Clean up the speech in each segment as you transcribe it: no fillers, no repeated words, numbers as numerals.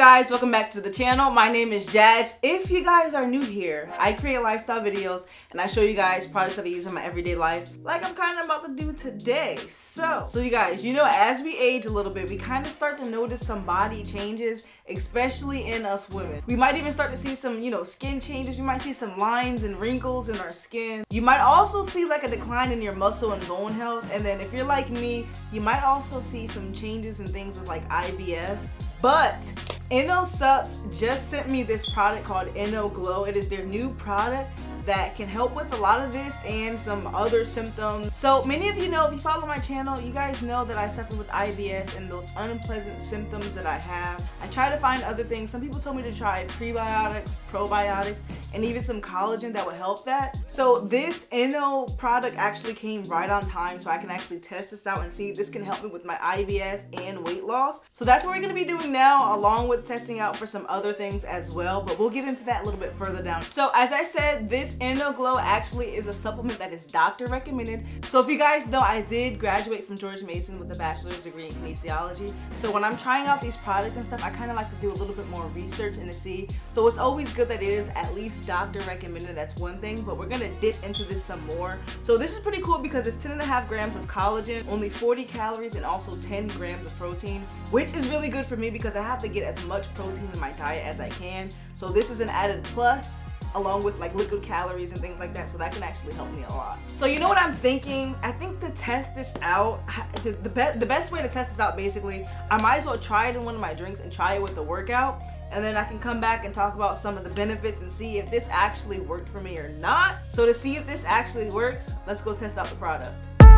guys, welcome back to the channel. My name is Jazz. If you guys are new here, I create lifestyle videos and I show you guys products that I use in my everyday life, like I'm kind of about to do today. So you guys, you know, as we age a little bit, we kind of start to notice some body changes, especially in us women. We might even start to see some, skin changes. You might see some lines and wrinkles in our skin. You might also see like a decline in your muscle and bone health. And then if you're like me, you might also see some changes in things with like IBS. But Supps just sent me this product called Inno Glow. It is their new product that can help with a lot of this and some other symptoms. So many of you know, if you follow my channel, you guys know that I suffer with IBS and those unpleasant symptoms that I have. I try to find other things. Some people told me to try prebiotics, probiotics, and even some collagen that would help that. So this Inno product actually came right on time, so I can actually test this out and see if this can help me with my IBS and weight loss. So that's what we're gonna be doing now, along with testing out for some other things as well, but we'll get into that a little bit further down. So as I said, this Inno Glow actually is a supplement that is doctor recommended. So if you guys know, I did graduate from George Mason with a bachelor's degree in kinesiology. So when I'm trying out these products and stuff, I kind of like to do a little bit more research and to see. So it's always good that it is at least doctor recommended. That's one thing, but we're gonna dip into this some more. So this is pretty cool because it's 10.5 grams of collagen, only 40 calories, and also 10 grams of protein, which is really good for me because I have to get as much protein in my diet as I can. So this is an added plus, along with like liquid calories and things like that, so that can actually help me a lot. So you know what I'm thinking? I think to test this out, the best way to test this out, basically, I might as well try it in one of my drinks and try it with the workout, and then I can come back and talk about some of the benefits and see if this actually worked for me or not. So to see if this actually works, let's go test out the product.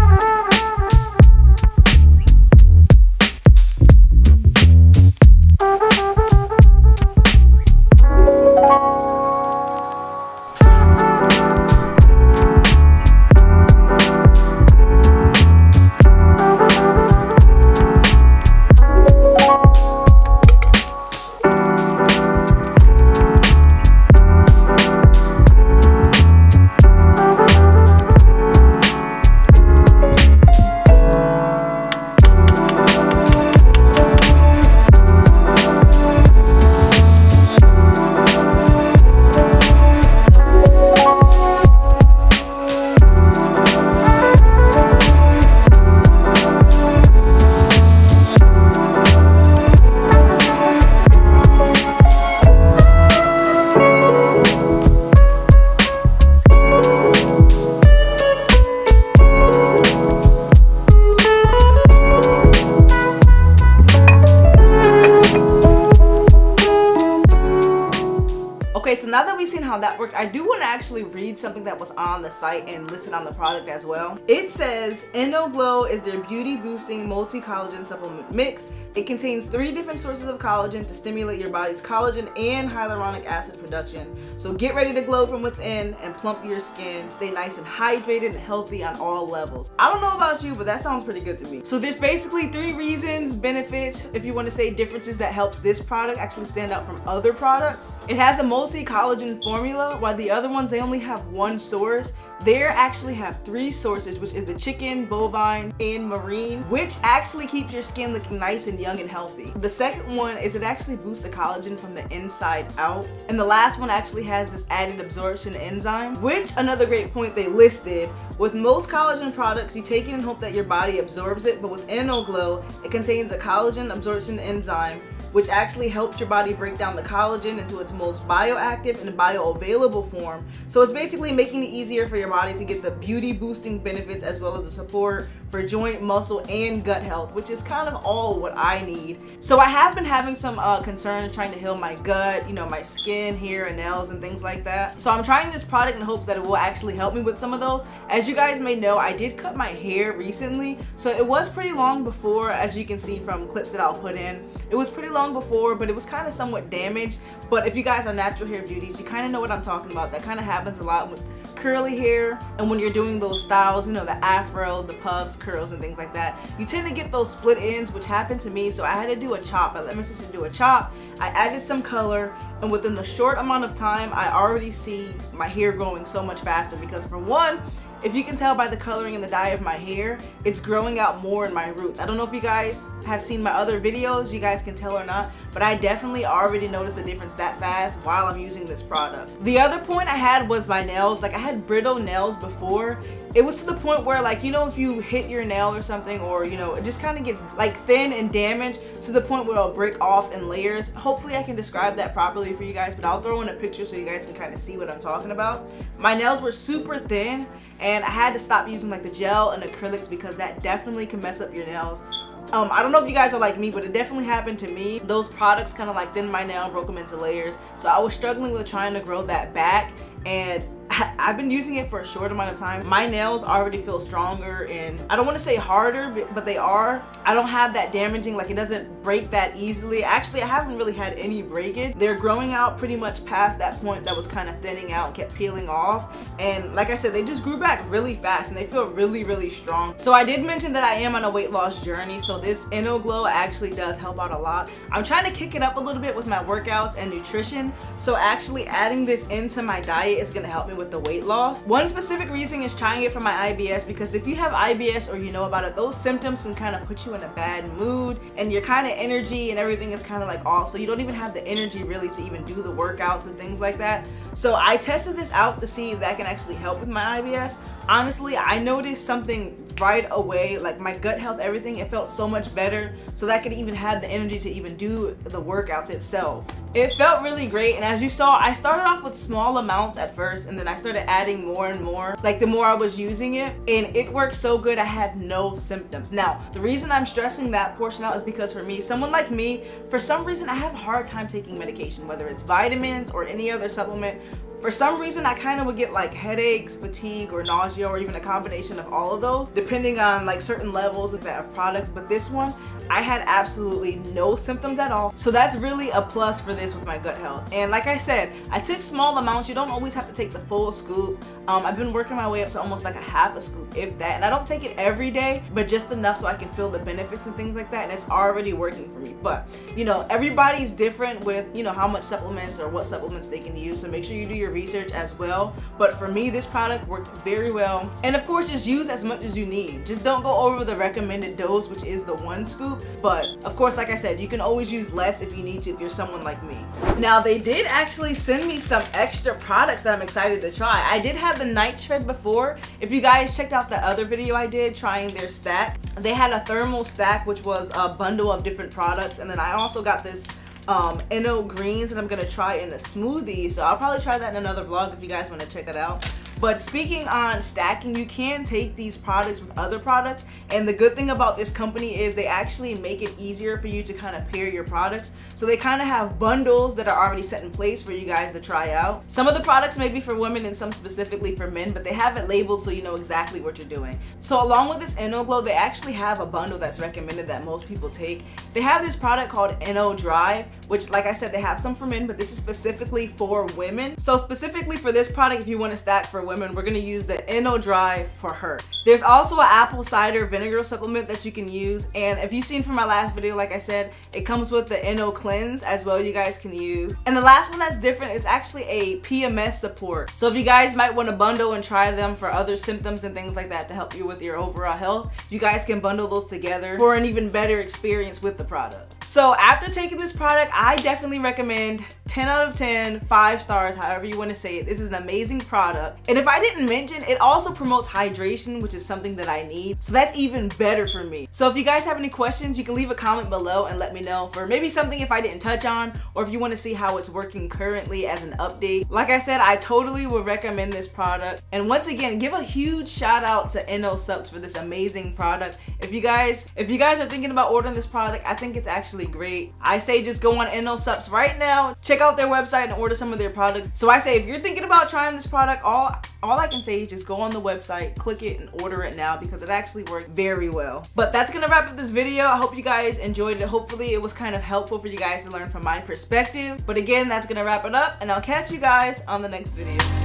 Okay, so now that we've seen how that worked, I do want to actually read something that was on the site and listed on the product as well. It says, Inno Glow is their beauty boosting multi-collagen supplement mix. It contains 3 different sources of collagen to stimulate your body's collagen and hyaluronic acid production. So get ready to glow from within and plump your skin. Stay nice and hydrated and healthy on all levels. I don't know about you, but that sounds pretty good to me. So there's basically 3 reasons, benefits, if you want to say differences, that helps this product actually stand out from other products. It has a multi-collagen formula, while the other ones, they only have 1 source. They actually have 3 sources, which is the chicken, bovine, and marine, which actually keeps your skin looking nice and young and healthy. The second one is it actually boosts the collagen from the inside out. And the last one actually has this added absorption enzyme, which, another great point they listed, with most collagen products, you take it and hope that your body absorbs it, but with Inno Glow, it contains a collagen absorption enzyme, which actually helps your body break down the collagen into its most bioactive and bioavailable form. So it's basically making it easier for your body to get the beauty boosting benefits as well as the support for joint, muscle, and gut health, which is kind of all what I need. So I have been having some concern trying to heal my gut, my skin, hair, and nails, and things like that. So I'm trying this product in hopes that it will actually help me with some of those. As you guys may know, I did cut my hair recently, so it was pretty long before, as you can see from clips that I'll put in. It was pretty long before, but it was kind of somewhat damaged. But if you guys are natural hair beauties, you kind of know what I'm talking about. That kind of happens a lot with curly hair, and when you're doing those styles, the afro, the puffs, curls, and things like that, you tend to get those split ends, which happened to me. So I had to do a chop. I let my sister do a chop. I added some color, and within a short amount of time I already see my hair growing so much faster, because for one, if you can tell by the coloring and the dye of my hair, it's growing out more in my roots. I don't know if you guys have seen my other videos, you guys can tell or not, but I definitely already noticed a difference that fast while I'm using this product. The other point I had was my nails. Like, I had brittle nails before. It was to the point where, like, you know, if you hit your nail or something, or, you know, it just kind of gets like thin and damaged to the point where it'll break off in layers. Hopefully I can describe that properly for you guys, but I'll throw in a picture so you guys can kind of see what I'm talking about. My nails were super thin, and I had to stop using like the gel and acrylics because that definitely can mess up your nails. I don't know if you guys are like me, but it definitely happened to me. Those products kind of like thinned my nail and broke them into layers. So I was struggling with trying to grow that back, and I've been using it for a short amount of time. My nails already feel stronger, and I don't want to say harder, but they are. I don't have that damaging, like it doesn't break that easily. Actually, I haven't really had any breakage. They're growing out pretty much past that point that was kind of thinning out and kept peeling off. And like I said, they just grew back really fast and they feel really, really strong. So I did mention that I am on a weight loss journey, so this Inno Glow actually does help out a lot. I'm trying to kick it up a little bit with my workouts and nutrition, so actually adding this into my diet is going to help me with the weight loss. One specific reason is trying it for my IBS, because if you have IBS or you know about it, those symptoms can kind of put you in a bad mood, and your kind of energy and everything is kind of like off, so you don't even have the energy really to even do the workouts and things like that. So I tested this out to see if that can actually help with my IBS. Honestly, I noticed something right away, like my gut health, everything, it felt so much better, so that I could even have the energy to even do the workouts itself. It felt really great, and as you saw, I started off with small amounts at first, and then I started adding more and more, like the more I was using it, and it worked so good I had no symptoms. Now, the reason I'm stressing that portion out is because for me, someone like me, for some reason I have a hard time taking medication, whether it's vitamins or any other supplement. For some reason, I kind of would get like headaches, fatigue, or nausea, or even a combination of all of those, depending on like certain levels of products. But this one, I had absolutely no symptoms at all. So that's really a plus for this with my gut health. And like I said, I took small amounts. You don't always have to take the full scoop. I've been working my way up to almost like a half a scoop, if that. And I don't take it every day, but just enough so I can feel the benefits and things like that. And it's already working for me. But, you know, everybody's different with, you know, how much supplements or what supplements they can use. So make sure you do your research as well. But for me, this product worked very well. And of course, just use as much as you need. Just don't go over the recommended dose, which is the 1 scoop. But of course, like I said, you can always use less if you need to, if you're someone like me. Now, they did actually send me some extra products that I'm excited to try. I did have the night shred before. If you guys checked out the other video I did trying their stack, they had a Thermo stack, which was a bundle of different products. And then I also got this Inno greens that I'm gonna try in a smoothie, so I'll probably try that in another vlog if you guys want to check that out. But speaking on stacking, you can take these products with other products, and the good thing about this company is they actually make it easier for you to kind of pair your products. So they kind of have bundles that are already set in place for you guys to try out. Some of the products may be for women and some specifically for men, but they have it labeled so you know exactly what you're doing. So along with this Inno Glow, they actually have a bundle that's recommended that most people take. They have this product called Inno Drive, which, like I said, they have some for men, but this is specifically for women. So specifically for this product, if you want to stack for women, we're going to use the Inno Drive for her. There's also an apple cider vinegar supplement that you can use, and if you've seen from my last video, like I said, it comes with the Inno Cleanse as well, you guys can use. And the last one that's different is actually a PMS support. So if you guys might want to bundle and try them for other symptoms and things like that to help you with your overall health, you guys can bundle those together for an even better experience with the product. So after taking this product, I definitely recommend 10 out of 10, 5 stars, however you want to say it. This is an amazing product. And if I didn't mention, it also promotes hydration, which is something that I need. So that's even better for me. So if you guys have any questions, you can leave a comment below and let me know for maybe something if I didn't touch on, or if you want to see how it's working currently as an update. Like I said, I totally would recommend this product. And once again, give a huge shout out to Supps for this amazing product. If you guys are thinking about ordering this product, I think it's actually great. I say just go on Supps right now, check out their website and order some of their products. So I say if you're thinking about trying this product, all I can say is just go on the website, click it, and order it now because it actually worked very well. But that's gonna wrap up this video. I hope you guys enjoyed it. Hopefully it was kind of helpful for you guys to learn from my perspective. But again, that's gonna wrap it up, and I'll catch you guys on the next video.